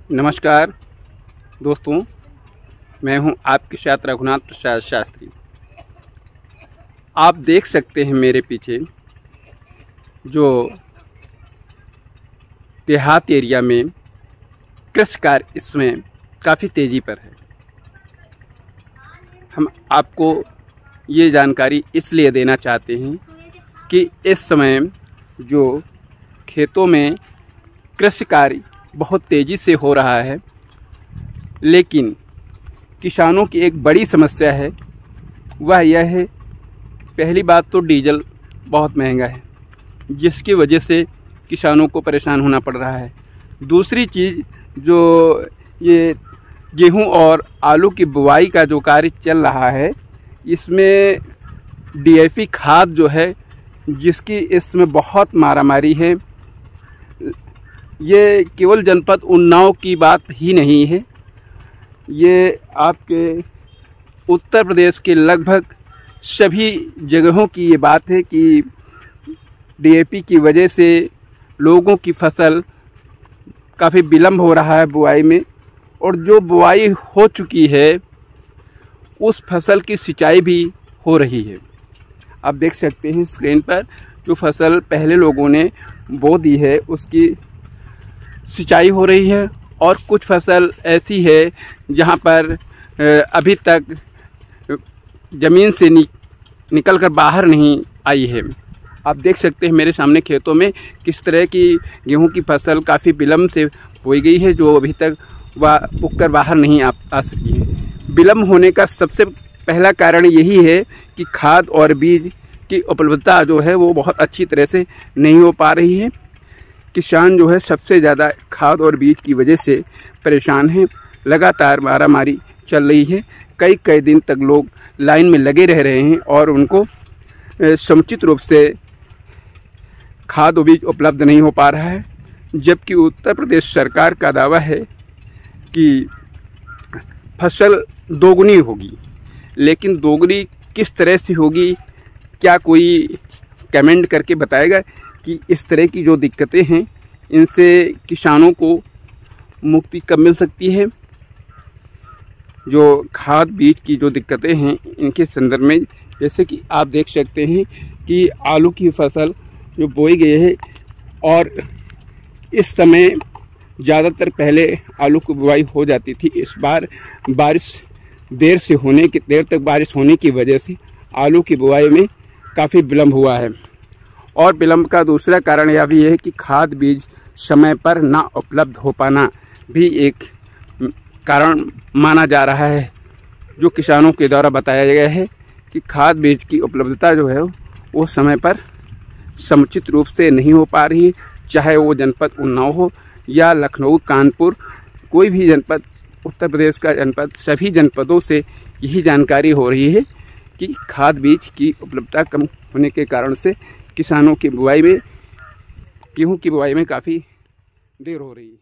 नमस्कार दोस्तों, मैं हूं आपके साथ रघुनाथ प्रसाद शास्त्री। आप देख सकते हैं मेरे पीछे जो देहात एरिया में कृषि कार्य इसमें काफ़ी तेज़ी पर है। हम आपको ये जानकारी इसलिए देना चाहते हैं कि इस समय जो खेतों में कृषि कार्य बहुत तेज़ी से हो रहा है, लेकिन किसानों की एक बड़ी समस्या है। वह यह है, पहली बात तो डीजल बहुत महंगा है, जिसकी वजह से किसानों को परेशान होना पड़ रहा है। दूसरी चीज़, जो ये गेहूं और आलू की बुवाई का जो कार्य चल रहा है, इसमें डीएपी खाद जो है, जिसकी इसमें बहुत मारामारी है। ये केवल जनपद उन्नाव की बात ही नहीं है, ये आपके उत्तर प्रदेश के लगभग सभी जगहों की ये बात है कि डीएपी की वजह से लोगों की फसल काफ़ी विलम्ब हो रहा है बुआई में, और जो बुआई हो चुकी है उस फसल की सिंचाई भी हो रही है। आप देख सकते हैं स्क्रीन पर, जो फसल पहले लोगों ने बो दी है उसकी सिंचाई हो रही है, और कुछ फसल ऐसी है जहां पर अभी तक ज़मीन से निकल कर बाहर नहीं आई है। आप देख सकते हैं मेरे सामने खेतों में किस तरह की गेहूं की फसल काफ़ी विलम्ब से बोई गई है, जो अभी तक वह उग कर बाहर नहीं आ सकी है। विलम्ब होने का सबसे पहला कारण यही है कि खाद और बीज की उपलब्धता जो है वो बहुत अच्छी तरह से नहीं हो पा रही है। किसान जो है सबसे ज़्यादा खाद और बीज की वजह से परेशान हैं। लगातार मारामारी चल रही है, कई दिन तक लोग लाइन में लगे रह रहे हैं और उनको समुचित रूप से खाद और बीज उपलब्ध नहीं हो पा रहा है। जबकि उत्तर प्रदेश सरकार का दावा है कि फसल दोगुनी होगी, लेकिन दोगुनी किस तरह से होगी, क्या कोई कमेंट करके बताएगा कि इस तरह की जो दिक्कतें हैं इनसे किसानों को मुक्ति कब मिल सकती है। जो खाद बीज की जो दिक्कतें हैं इनके संदर्भ में, जैसे कि आप देख सकते हैं कि आलू की फसल जो बोई गई है, और इस समय ज़्यादातर पहले आलू की बुआई हो जाती थी। इस बार बारिश देर तक बारिश होने की वजह से आलू की बुआई में काफ़ी विलम्ब हुआ है। और विलम्ब का दूसरा कारण यह भी है कि खाद बीज समय पर ना उपलब्ध हो पाना भी एक कारण माना जा रहा है। जो किसानों के द्वारा बताया गया है कि खाद बीज की उपलब्धता जो है वो समय पर समुचित रूप से नहीं हो पा रही है, चाहे वो जनपद उन्नाव हो या लखनऊ, कानपुर, कोई भी जनपद, उत्तर प्रदेश का जनपद, सभी जनपदों से यही जानकारी हो रही है कि खाद बीज की उपलब्धता कम होने के कारण से किसानों की बुआई में, गेहूं की बुआई में काफ़ी देर हो रही है।